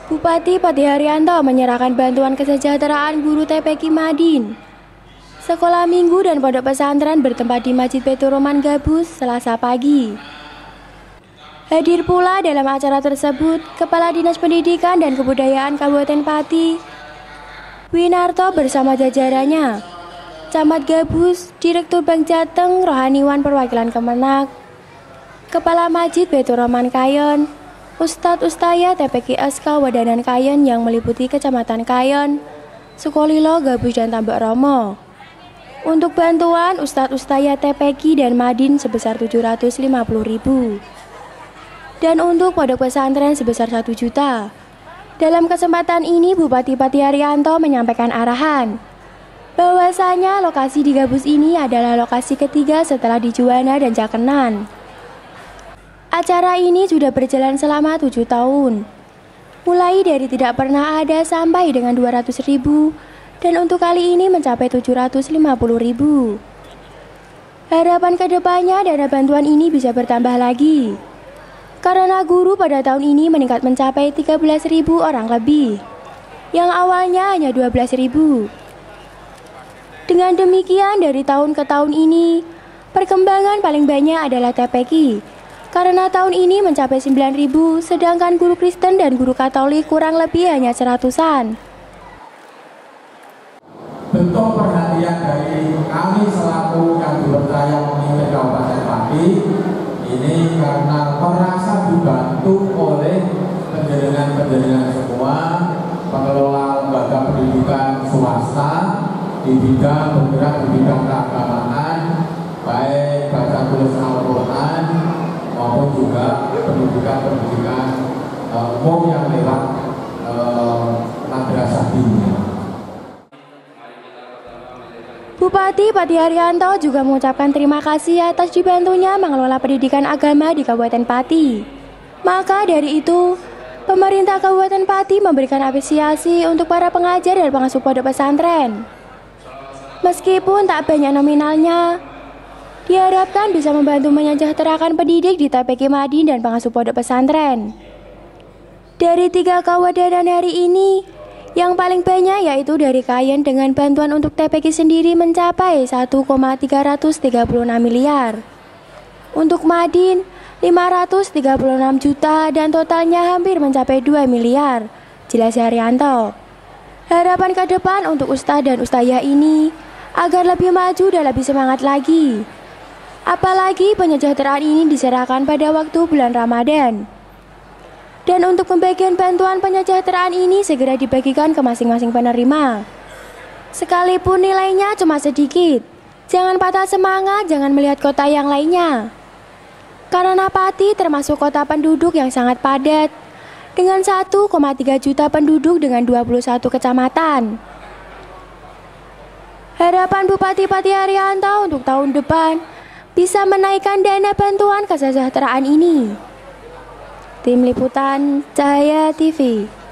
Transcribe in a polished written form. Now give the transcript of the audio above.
Bupati Patih Haryanto menyerahkan bantuan kesejahteraan guru TPQ Madin. Sekolah minggu dan pondok pesantren bertempat di Masjid Baitur Rahman Gabus, Selasa pagi. Hadir pula dalam acara tersebut Kepala Dinas Pendidikan dan Kebudayaan Kabupaten Pati, Winarto bersama jajarannya, Camat Gabus, Direktur Bank Jateng, Rohaniwan Perwakilan Kemenak, Kepala Masjid Baitur Rahman Kayon, Ustadz Ustaya TPQ SK Wadanan Kayon yang meliputi Kecamatan Kayon, Sukolilo, Gabus, dan Tambak Romo. Untuk bantuan Ustadz Ustaya TPQ dan Madin sebesar 750.000. Dan untuk pondok pesantren sebesar 1 juta. Dalam kesempatan ini Bupati Patih Haryanto menyampaikan arahan bahwasanya lokasi di Gabus ini adalah lokasi ketiga setelah di Juwana dan Cakenan. Acara ini sudah berjalan selama 7 tahun, mulai dari tidak pernah ada sampai dengan 200.000, dan untuk kali ini mencapai 750.000. Harapan kedepannya dana bantuan ini bisa bertambah lagi, karena guru pada tahun ini meningkat mencapai 13.000 orang lebih, yang awalnya hanya 12.000. Dengan demikian dari tahun ke tahun ini, perkembangan paling banyak adalah TPQ, karena tahun ini mencapai 9.000, sedangkan guru Kristen dan guru Katolik kurang lebih hanya 100-an. Bentuk perhatian dari kami selaku yang dipercaya memimpin Kabupaten Pati ini karena merasa dibantu oleh penjaringan semua pengelola lembaga pendidikan swasta di bidang bergerak di bidang keagamaan, baik baca tulis Al-Quran maupun juga pendidikan umum yang lewat madrasah diniyah. Bupati Patih Haryanto juga mengucapkan terima kasih atas dibantunya mengelola pendidikan agama di Kabupaten Pati. Maka dari itu, pemerintah Kabupaten Pati memberikan apresiasi untuk para pengajar dan pengasuh pondok pesantren. Meskipun tak banyak nominalnya, diharapkan bisa membantu menyejahterakan pendidik di TPQ Madin dan pengasuh pondok pesantren. Dari 3 kawadanan hari ini, yang paling banyak yaitu dari Kayen dengan bantuan untuk TPQ sendiri mencapai 1,336 miliar. Untuk Madin 536 juta dan totalnya hampir mencapai 2 miliar, jelas Haryanto. Harapan ke depan untuk Ustadz dan Ustayah ini agar lebih maju dan lebih semangat lagi. Apalagi penyejahteraan ini diserahkan pada waktu bulan Ramadan. Dan untuk pembagian bantuan penyejahteraan ini segera dibagikan ke masing-masing penerima. Sekalipun nilainya cuma sedikit, jangan patah semangat, jangan melihat kota yang lainnya. Karena Pati termasuk kota penduduk yang sangat padat, dengan 1,3 juta penduduk dengan 21 kecamatan. Harapan Bupati Patih Haryanto untuk tahun depan bisa menaikkan dana bantuan kesejahteraan ini. Tim Liputan Cahaya TV.